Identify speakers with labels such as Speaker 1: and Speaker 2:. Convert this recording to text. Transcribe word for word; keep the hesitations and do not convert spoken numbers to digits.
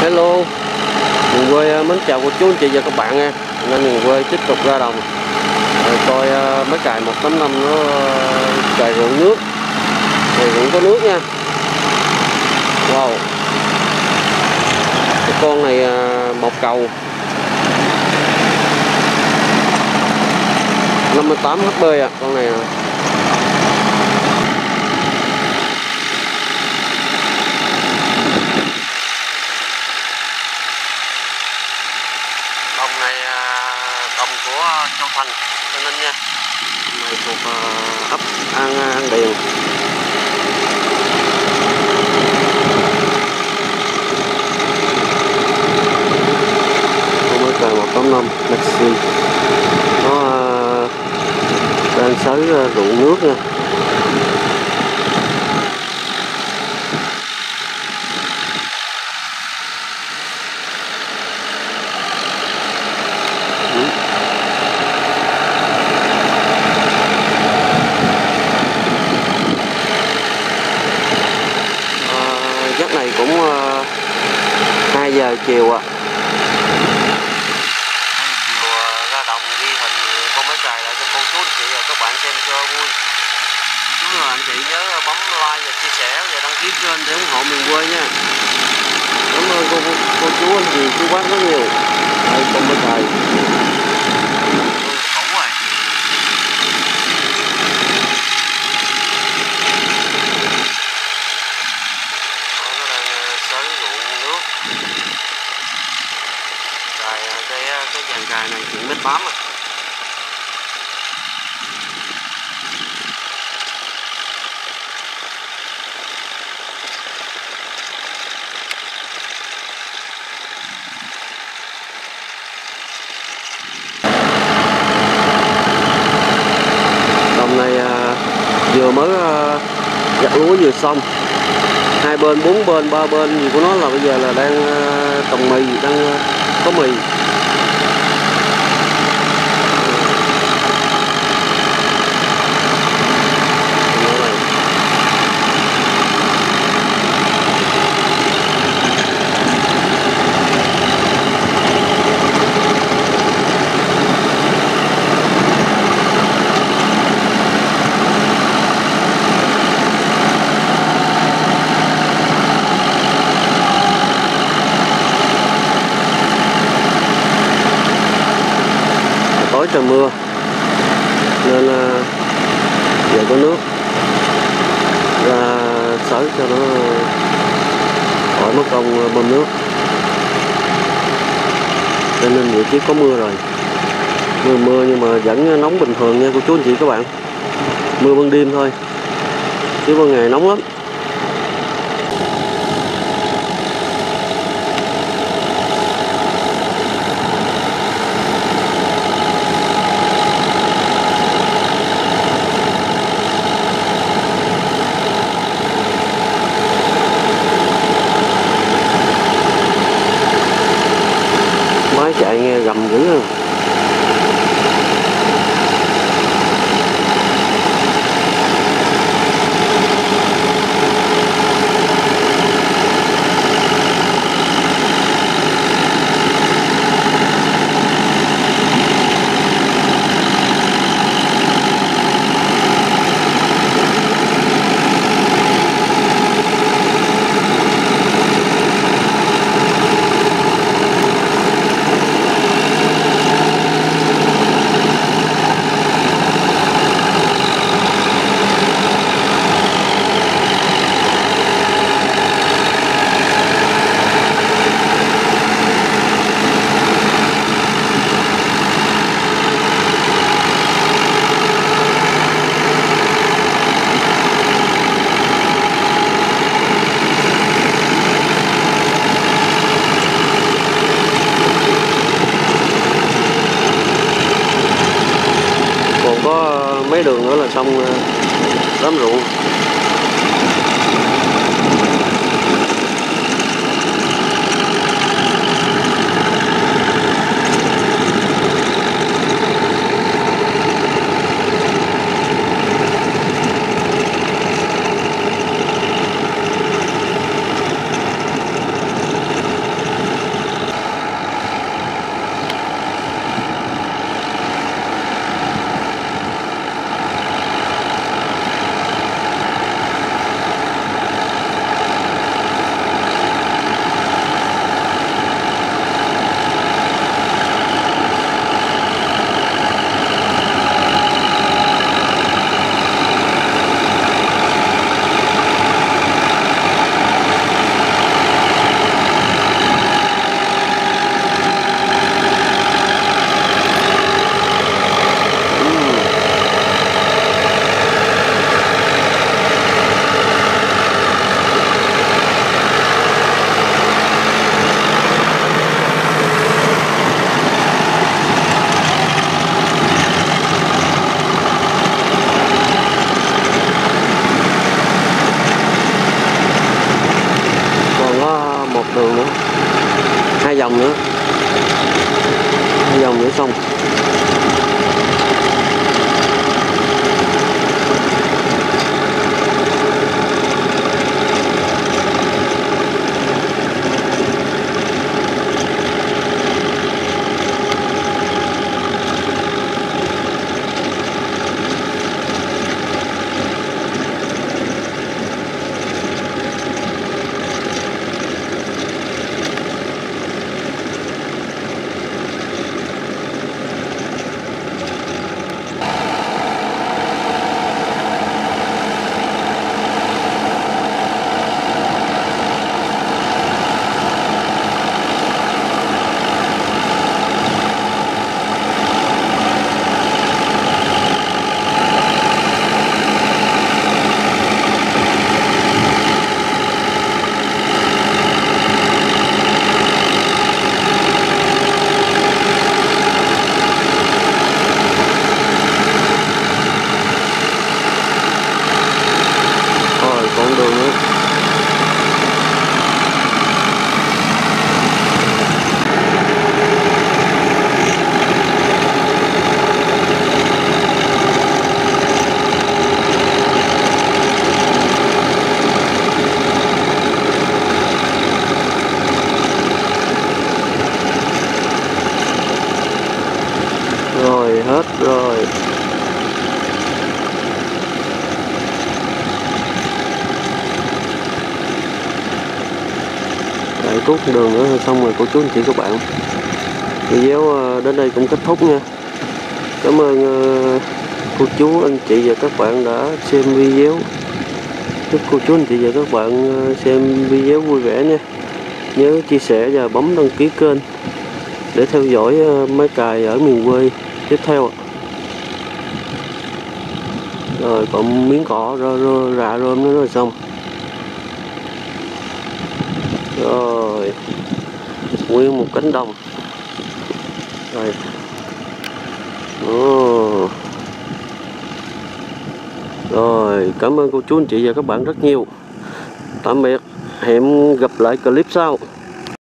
Speaker 1: Hello, miền quê mến chào cô chú anh chị và các bạn nha. Nên miền quê tiếp tục ra đồng rồi coi mấy cài một tám năm nó cài ruộng nước, rồi ruộng có nước nha. Wow, cái con này một cầu năm mươi tám H P à, con này à. Đồng này đồng của Châu Thành Tây Ninh nha. Này thuộc ấp An An Điền. Con mới cài một tám năm Maxi. Nó đang xới ruộng nước nha. Giấc này cũng uh, hai giờ chiều ạ. À. Chiều uh, ra đồng ghi hình con máy cài lại cho cô chú anh chị và các bạn xem cho vui. Chú và anh chị nhớ bấm like và chia sẻ và đăng ký kênh để ủng hộ miền quê nha. Cảm ơn cô, cô chú anh chị chú bác rất nhiều. Đây con máy cài. Cũ rồi. Cái, cái dàn cài này chỉ mét tám à. Đồng này à, vừa mới à, gặt lúa vừa xong, hai bên bốn bên ba bên gì của nó là bây giờ là đang à, trồng mì, đang à, có mì. Tối trời mưa nên giờ có nước ra xới cho nó khỏi mất công bơm nước. Cho nên vị trí có mưa rồi, mưa mưa nhưng mà vẫn nóng bình thường nha cô chú anh chị các bạn. Mưa ban đêm thôi chứ ban ngày nóng lắm. Máy chạy nghe gầm dữ rồi. Có mấy đường nữa là xong đám ruộng. đường nữa, hai vòng nữa, hai vòng nữa xong. Rồi hết rồi. Lại tuốt đường nữa xong rồi cô chú anh chị các bạn. Video đến đây cũng kết thúc nha. Cảm ơn cô chú anh chị và các bạn đã xem video. Chúc cô chú anh chị và các bạn xem video vui vẻ nha. Nhớ chia sẻ và bấm đăng ký kênh để theo dõi máy cày ở miền quê tiếp theo. Rồi còn miếng cỏ rơ, rơ, rạ rơm nữa rồi xong. Rồi nguyên một cánh đồng. Rồi Ồ. Rồi cảm ơn cô chú anh chị và các bạn rất nhiều. Tạm biệt, hẹn gặp lại clip sau.